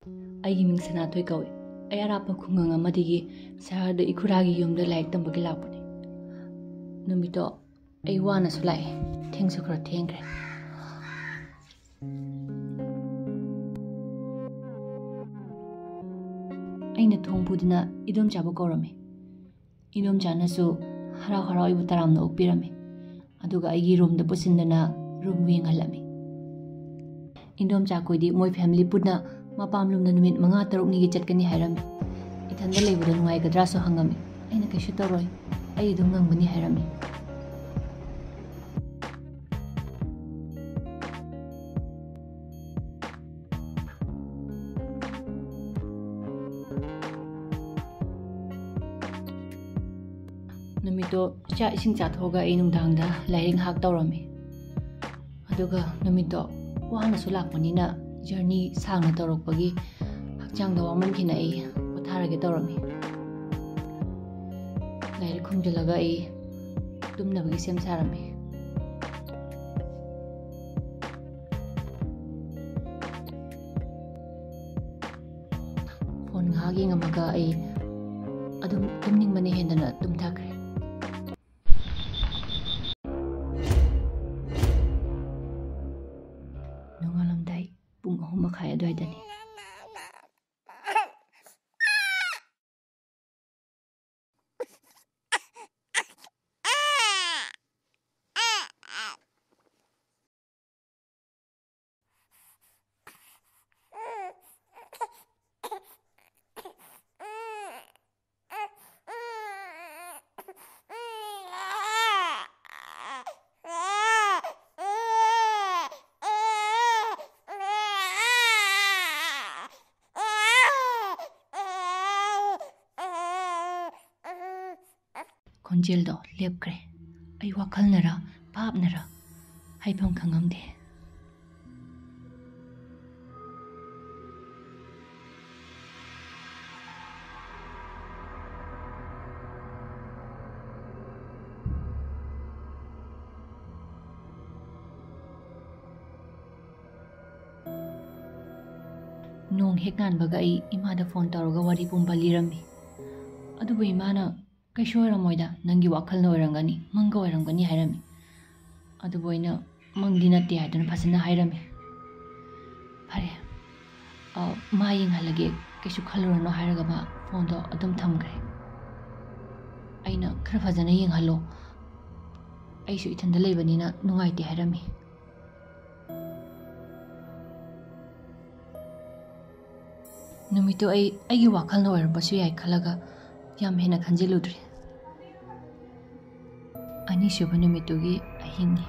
ꯑꯩꯒꯤ ꯃꯤꯡ ꯁꯅꯥꯊꯣꯏ ꯀꯧꯏ꯫ ꯑꯩ ꯑꯔꯥꯞꯄ ꯈꯨꯡꯒꯪ ꯑꯃꯗꯒꯤ ꯁꯍꯔꯗ ꯏꯈꯨꯔꯥꯒꯤ ꯌꯨꯝꯗ ꯂꯥꯏꯔꯤꯛ ꯇꯝꯕꯒꯤ ꯂꯥꯛꯄꯅꯤ꯫ ꯅꯨꯃꯤꯠꯇꯣ ꯑꯩ ꯋꯥꯅꯁꯨ ꯂꯥꯛꯑꯦ, ꯊꯦꯡꯁꯨ ꯈꯔ ꯊꯦꯡꯈ꯭ꯔꯦ꯫ ꯑꯩꯅ ꯊꯣꯡ ꯄꯨꯗꯨꯅ ꯏꯗꯣꯝꯆꯥꯕꯨ ꯀꯧꯔꯝꯃꯤ꯫ ꯏꯗꯣꯝꯆꯥꯅꯁꯨ ꯍꯔꯥꯎ ꯍꯔꯥꯎ ꯑꯩꯕꯨ ꯇꯔꯥꯝꯅ ꯑꯣꯛꯄꯤꯔꯝꯃꯤ, ꯑꯗꯨꯒ ꯑꯩꯒꯤ ꯔꯨꯝꯗ ꯄꯨꯁꯤꯟꯗꯅ ꯔꯨꯝꯕꯨ ꯌꯦꯡꯍꯜꯂꯝꯃꯤ꯫ ꯏꯗꯣꯝꯆꯥꯈꯣꯏꯗꯤ ꯃꯣꯏ ꯐꯦꯃꯤꯂꯤ ꯄꯨꯟꯅ ꯃꯄꯥꯝꯂꯣꯝꯗ ꯅꯨꯃꯤꯠ 5-6ꯅꯤꯒꯤ ꯆꯠꯀꯅꯤ ꯍꯥꯏꯔꯝꯃꯤ꯫ ꯏꯊꯟꯗ ꯂꯩꯕꯗ ꯅꯨꯡꯉꯥꯏꯒꯗ꯭ꯔꯥꯁꯨ ꯍꯪꯉꯝꯃꯤ꯫ ꯑꯩꯅ ꯀꯩꯁꯨ ꯇꯧꯔꯣꯏ, ꯑꯩ ꯑꯗꯨꯝ ꯉꯝꯒꯅꯤ ꯍꯥꯏꯔꯝꯃꯤ꯫ ꯅꯨꯃꯤꯠꯇꯣ ꯆꯥꯛ ꯏꯁꯤꯡ ꯆꯥꯊꯣꯛꯑꯒ ꯑꯩ ꯅꯨꯡꯗꯥꯡꯗ ꯂꯥꯏꯔꯤꯛ ꯉꯥꯏꯍꯥꯛ ꯇꯧꯔꯝꯃꯤ꯫ ꯑꯗꯨꯒ ꯅꯨꯃꯤꯠꯇꯣ ꯋꯥꯅꯁꯨ ꯂꯥꯛꯄꯅꯤꯅ ꯖꯔꯅꯤ ꯁꯥꯡꯅ ꯇꯧꯔꯛꯄꯒꯤ ꯍꯛꯆꯥꯡꯗ ꯋꯥꯃꯟꯈꯤꯅ ꯑꯩ ꯄꯣꯊꯥꯔꯒꯦ ꯇꯧꯔꯝꯃꯤ꯫ ꯂꯥꯏꯔꯤꯛ ꯈꯨꯝꯖꯤꯜꯂꯒ ꯑꯩ ꯇꯨꯝꯅꯕꯒꯤ ꯁꯦꯝ ꯁꯥꯔꯝꯃꯤ꯫ ꯐꯣꯟ ꯉꯥꯏꯍꯥꯛ ꯌꯦꯡꯉꯝꯃꯒ ꯑꯩ ꯑꯗꯨꯝ ꯇꯨꯝꯅꯤꯡꯕꯅ ꯍꯦꯟꯗꯅ ꯇꯨꯝꯊꯈ꯭ꯔꯦ꯫ ꯅꯣꯡꯉꯥꯜꯂꯝꯗꯥꯏ ꯄꯨꯡ 3:30 ꯑꯗꯨꯋꯥꯏꯗꯅꯤ꯫ ꯈꯣꯟꯖꯦꯜꯗꯣ ꯂꯦꯞꯈ꯭ꯔꯦ꯫ ꯑꯩ ꯋꯥꯈꯜꯅꯔ ꯚꯥꯞꯅꯔ ꯍꯥꯏꯐꯝ ꯈꯪꯉꯝꯗꯦ꯫ ꯅꯣꯡ ꯍꯦꯛ ꯉꯥꯟꯕꯒ ꯑꯩ ꯏꯃꯥꯗ ꯐꯣꯟ ꯇꯧꯔꯒ ꯋꯥꯔꯤ ꯄꯨꯝꯕ ꯂꯤꯔꯝꯃꯤ꯫ ꯑꯗꯨꯕꯨ ꯏꯃꯥꯅ ꯀꯩꯁꯨ ꯑꯣꯏꯔꯝꯃꯣꯏꯗ, ꯅꯪꯒꯤ ꯋꯥꯈꯜꯅ ꯑꯣꯏꯔꯝꯒꯅꯤ, ꯃꯪꯒ ꯑꯣꯏꯔꯝꯒꯅꯤ ꯍꯥꯏꯔꯝꯃꯤ꯫ ꯑꯗꯨꯕꯨ ꯑꯩꯅ ꯃꯪꯗꯤ ꯅꯠꯇꯦ ꯍꯥꯏꯗꯨꯅ ꯐꯖꯅ ꯍꯥꯏꯔꯝꯃꯤ꯫ ꯐꯔꯦ, ꯃꯥ ꯌꯦꯡꯍꯜꯂꯒꯦ, ꯀꯩꯁꯨ ꯈꯜꯂꯨꯔꯅꯣ ꯍꯥꯏꯔꯒ ꯃꯥ ꯐꯣꯟꯗꯣ ꯑꯗꯨꯝ ꯊꯝꯈ꯭ꯔꯦ꯫ ꯑꯩꯅ ꯈꯔ ꯐꯖꯅ ꯌꯦꯡꯍꯜꯂꯣ, ꯑꯩꯁꯨ ꯏꯊꯟꯗ ꯂꯩꯕꯅꯤꯅ ꯅꯨꯡꯉꯥꯏꯇꯦ ꯍꯥꯏꯔꯝꯃꯤ꯫ ꯅꯨꯃꯤꯠꯇꯣ ꯑꯩꯒꯤ ꯋꯥꯈꯜꯅ ꯑꯣꯏꯔꯝꯕꯁꯨ ꯌꯥꯏ ꯈꯜꯂꯒ ꯌꯥꯝ ꯍꯦꯟꯅ ꯈꯟꯖꯤꯜꯂꯨꯗ꯭ꯔꯦ꯫ ꯑꯅꯤꯁꯨꯕ ꯅꯨꯃꯤꯠꯇꯨꯒꯤ ꯑꯍꯤꯡꯅꯤ꯫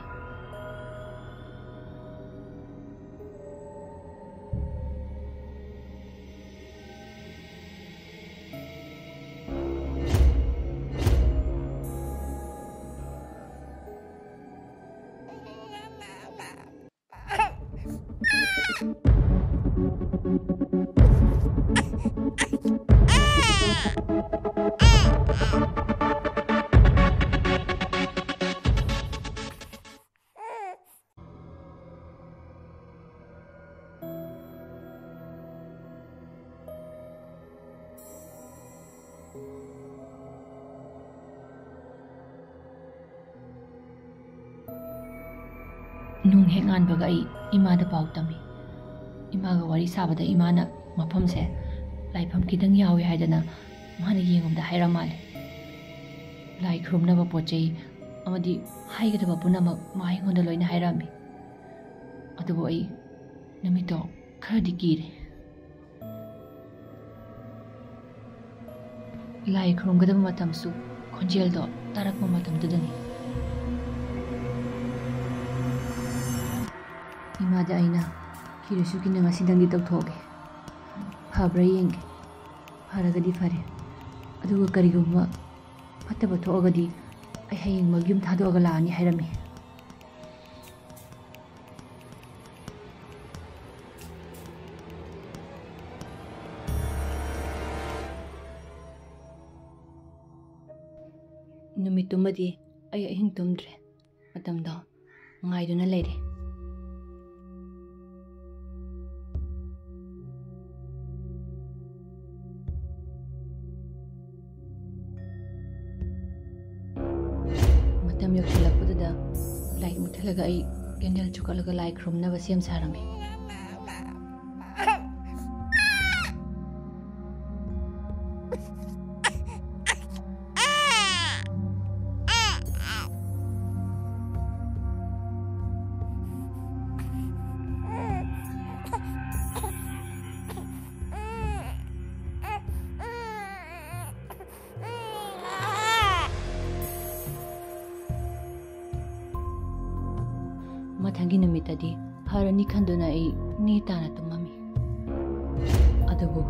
ꯅꯣꯡ ꯍꯦꯛ ꯉꯥꯟꯕꯒ ꯑꯩ ꯏꯃꯥꯗ ꯄꯥꯎ ꯇꯝꯃꯤ꯫ ꯏꯃꯥꯒ ꯋꯥꯔꯤ ꯁꯥꯕꯗ ꯏꯃꯥꯅ ꯃꯐꯝꯁꯦ ꯂꯥꯏꯐꯝ ꯈꯤꯇꯪ ꯌꯥꯎꯏ ꯍꯥꯏꯗꯅ ꯃꯥꯅ ꯌꯦꯡꯉꯨꯕꯗ ꯍꯥꯏꯔꯝ ꯃꯥꯜꯂꯦ꯫ ꯂꯥꯏ ꯈꯨꯔꯨꯝꯅꯕ ꯄꯣꯠ ꯆꯩ ꯑꯃꯗꯤ ꯍꯥꯏꯒꯗꯕ ꯄꯨꯝꯅꯃꯛ ꯃꯥ ꯑꯩꯉꯣꯟꯗ ꯂꯣꯏꯅ ꯍꯥꯏꯔꯝꯃꯤ꯫ ꯑꯗꯨꯕꯨ ꯑꯩ ꯅꯨꯃꯤꯠꯇꯣ ꯈꯔꯗꯤ ꯀꯤꯔꯦ꯫ ꯂꯥꯏ ꯈꯨꯔꯨꯝꯒꯗꯕ ꯃꯇꯝꯁꯨ ꯈꯣꯟꯖꯦꯜꯗꯣ ꯇꯥꯔꯛꯄ ꯃꯇꯝꯗꯨꯗꯅꯤ꯫ ꯏꯃꯥꯗ ꯑꯩꯅ ꯀꯤꯔꯁꯨ ꯀꯤꯅ ꯉꯁꯤꯗꯪꯗꯤ ꯇꯧꯊꯣꯛꯑꯒꯦ, ꯐꯕ꯭ꯔꯥ ꯌꯦꯡꯒꯦ, ꯐꯔꯒꯗꯤ ꯐꯔꯦ, ꯑꯗꯨꯒ ꯀꯔꯤꯒꯨꯝꯕ ꯐꯠꯇꯕ ꯊꯣꯛꯑꯒꯗꯤ ꯑꯩ ꯍꯌꯦꯡꯃꯛ ꯌꯨꯝ ꯊꯥꯗꯣꯛꯑꯒ ꯂꯥꯛꯑꯅꯤ ꯍꯥꯏꯔꯝꯃꯤ꯫ ꯅꯨꯃꯤꯠꯇꯨꯃꯗꯤ ꯑꯩ ꯑꯍꯤꯡ ꯇꯨꯝꯗ꯭ꯔꯦ, ꯃꯇꯝꯗꯣ ꯉꯥꯏꯗꯨꯅ ꯂꯩꯔꯦ꯫ ꯆꯪꯁꯤꯜꯂꯒ ꯑꯩ ꯀꯦꯟꯗꯜ ꯆꯨꯀꯠꯂꯒ ꯂꯥꯏ ꯈꯨꯔꯨꯝꯅꯕ ꯁꯦꯝ ꯁꯥꯔꯝꯃꯤ. ꯃꯊꯪꯒꯤ ꯅꯨꯃꯤꯠꯇꯗꯤ ꯐꯔꯅꯤ ꯈꯟꯗꯨꯅ ꯑꯩ ꯅꯦ ꯇꯥꯅ ꯇꯨꯝꯃꯝꯃꯤ. ꯑꯗꯨꯕꯨ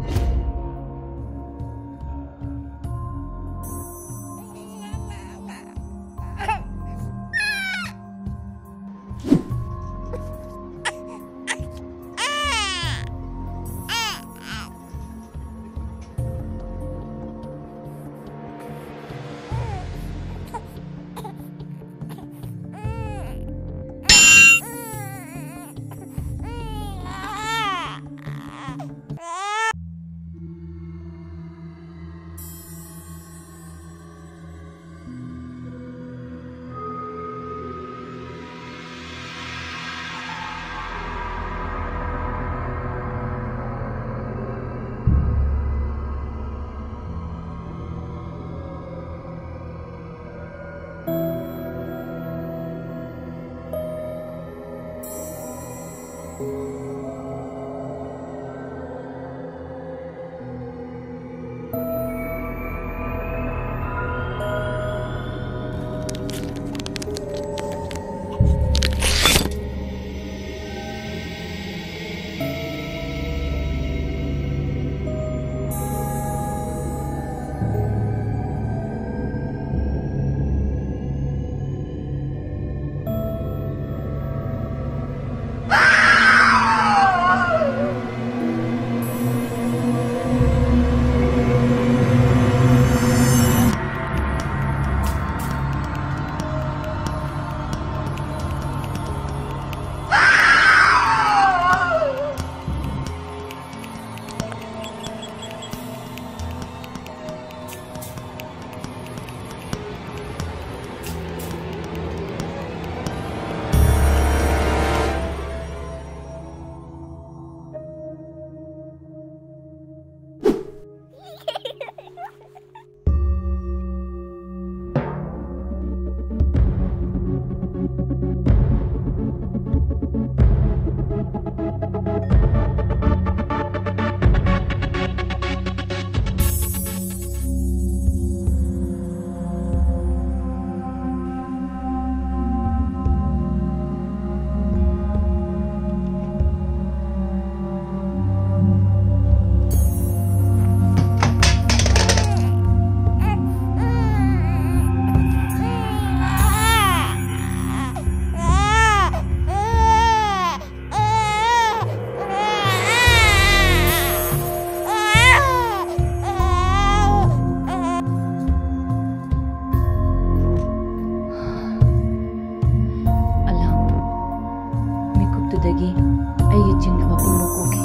ꯑꯗꯨꯗꯒꯤ ꯑꯩꯒꯤ ꯆꯤꯡꯅꯕ ꯄꯨꯝꯕ ꯀꯣꯛꯈꯤ.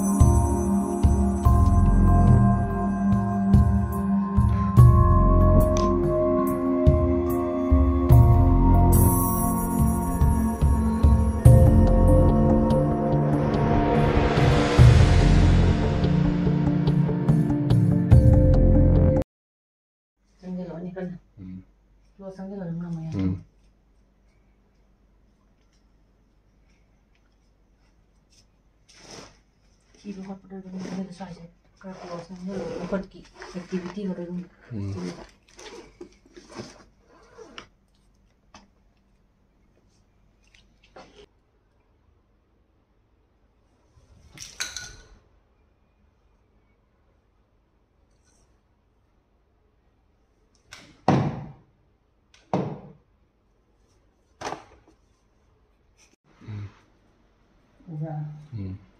Sanggelo ni kan. Lo sanggelo namanya. Ibu hot pada rumah kita saja. Kalau keluar sanggelo, bukan ki activity pada rumah. Udah.